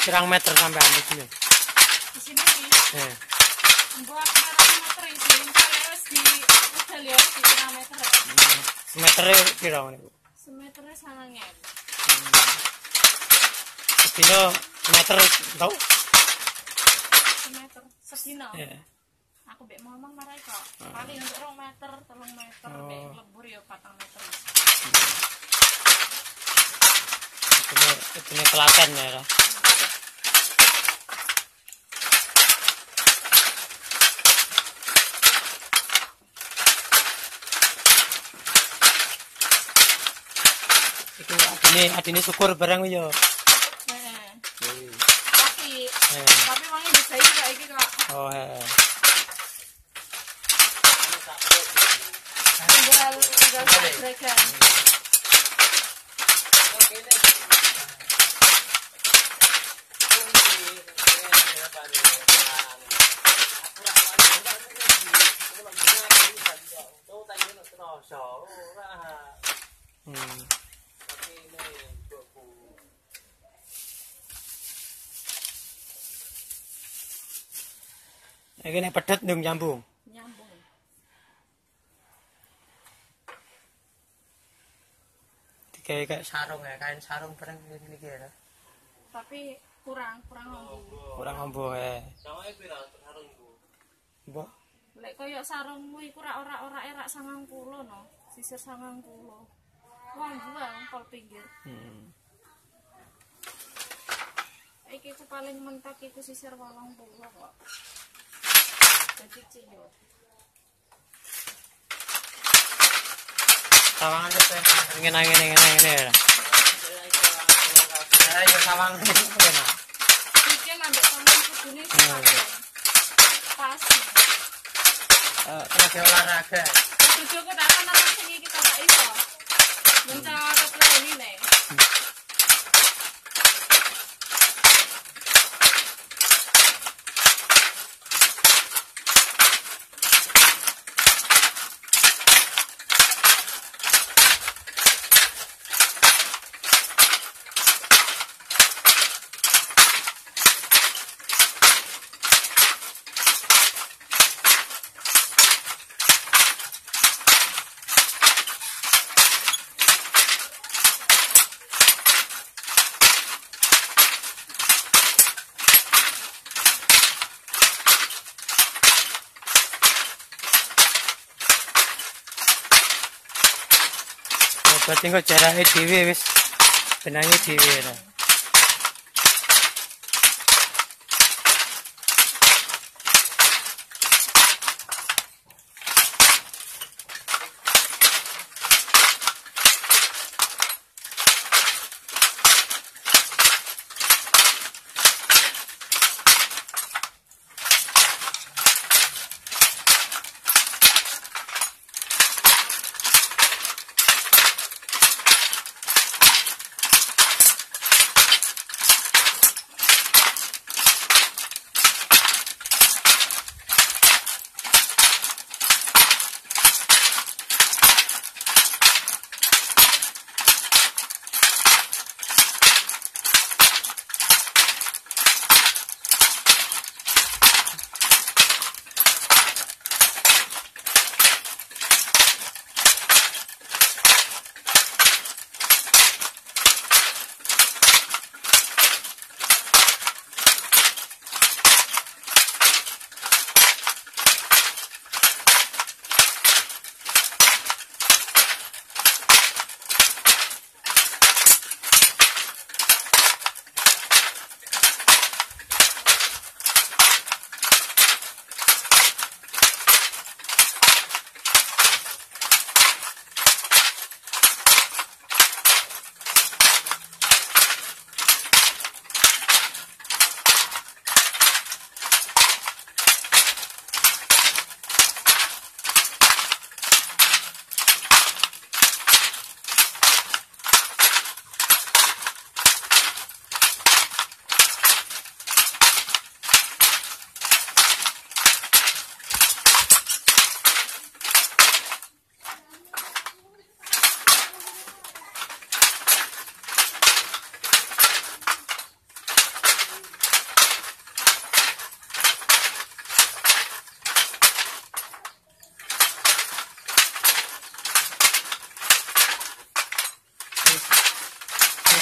pirang meter sampai di sini? Di sini sih. Buat meter di sini wis di udah lihat di pirang meter. Semetere piro niku? Semeternya 9.000. Sedino meter tau? Semeter sedino. Aku mbek ngomong marah kok. Paling untuk 2 meter, 3 meter, mbek lebur ya 4 meter. Ini telaten ya. Itu adine syukur barang yo. Tapi wong bisa iki kok iki kok. Oh, heeh. Tinggal gregan. Iki nek pedet ndung nyambung. Nyambung. Kayak sarung ya, kain sarung bareng ngene iki ya. Tapi kurang ngombo. Kurang ngombo Sawange pira sarungku? Mbok. Lek koyo sarungmu iku ora erak 90 no. Sisir 90. Wong buang pol pinggir. Iki ku paling mentok iku sisir 80 kok. Jadi ciyo. Sawangan terus ngene ya. Ayo sawang ngene. Iki ambek sampean kudune pas. Tenaga olahraga. Cucuku tak ana sing iki tak iso. Mencang kepleni nek. Berarti kok jarake dhewe wis benange dhewe lho.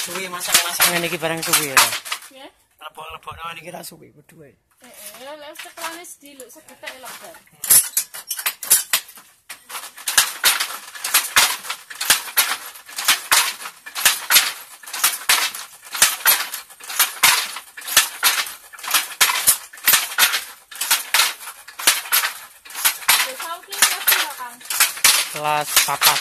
suwi masang-masangan iki barang suwi ya. Ya. Lebok-lebokno iki ra suwi berdua. Lek sekelane sediluk segetek lho, Bar. Kelas 4.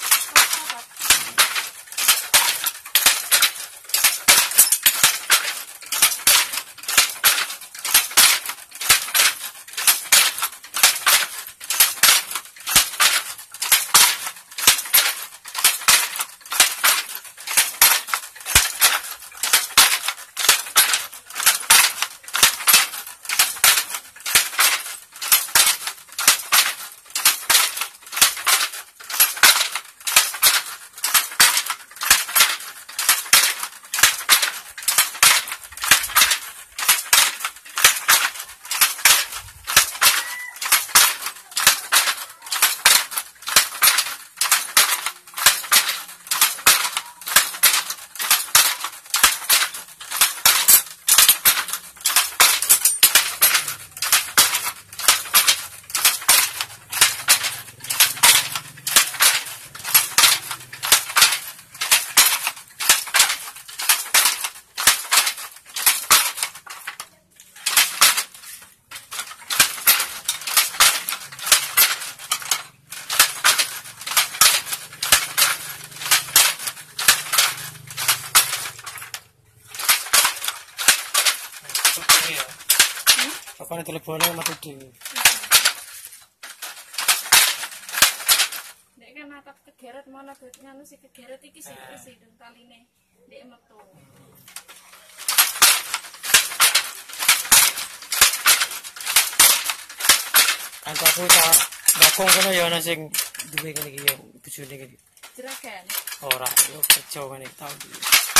Pokoknya teleponnya mati dhewe. Nek kan natap kegeret malah nganu si kegeret iki sih isi dong taline ndek metu. Kancaku tak bakong kono ya ana sing duwe kene iki ya bojone iki. Jeragan. Ora, yo kerja ngene tau iki.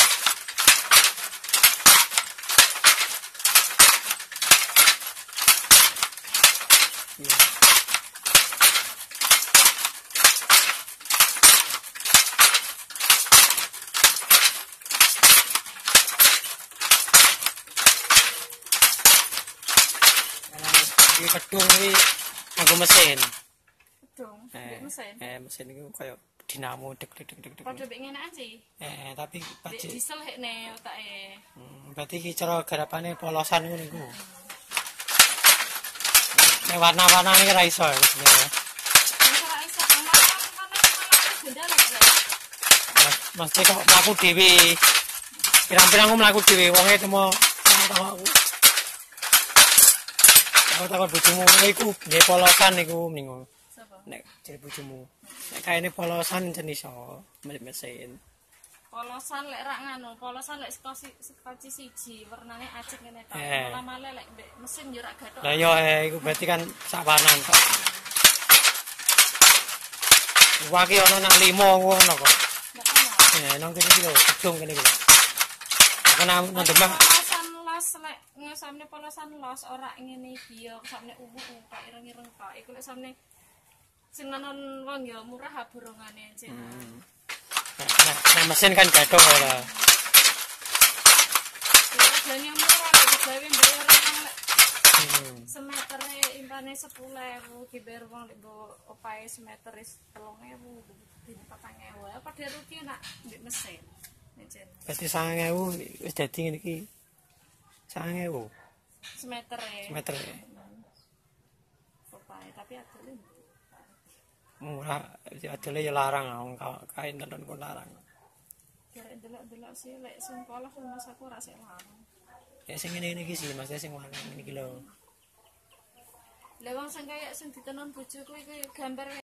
Iya. Iki gedung iki nganggo mesin. Gedung, ndek mesin. Mesin iki koyo dinamo dek. Padha mbek ngenekan sih. Tapi Ndek pasti diesel hekne otake. berarti iki cara garapane polosan ngono iku. Nek warna-warna iki ra iso ya sebenarnya. Ora iso malah benda lek. Mesti kok mlaku dhewe. Pirang-pirang aku mlaku dhewe wonge temo aku. Aku takon bojomu iku nggih polosan iku mending. Sapa? Nek jare bojomu. Nek kaene polosan jen iso mesin. Polosan lek rak nganu, polosan lek skoci siji, warnane acik ngene tok. Malah lek mbek mesin yo rak gathok. Lah yo iku berarti kan sak warnan tok. Waki ana nang 5 ngono kok. Nang kene iki lho, gedung kene iki lho. Aku nang Demak. Polosan los lek ngesamne polosan los ora ngene iki yo, samne kok ireng-ireng tok. Iku lek samne sing nanon wong yo murah aborongane jen. Nah, mesin kan gathong ora. Regane murah lek digawe mbayar lek semetere impane 10.000 dibayar wong lek opae semeter 3.000 di 4.000. Padha rugi nak mbek mesin. Jen. Pasti 9.000 wis dadi ngene iki. 9.000 Semetere. Opae tapi adole murah adole ya larang wong kain tenan kok larang. Karek delok-delok sih lek sing polos mas aku ora sik larang. Ya sing ngene iki sih Mas, sing warna ngene iki lho. Lah wong sing kaya sing ditenon bojoku iki gambar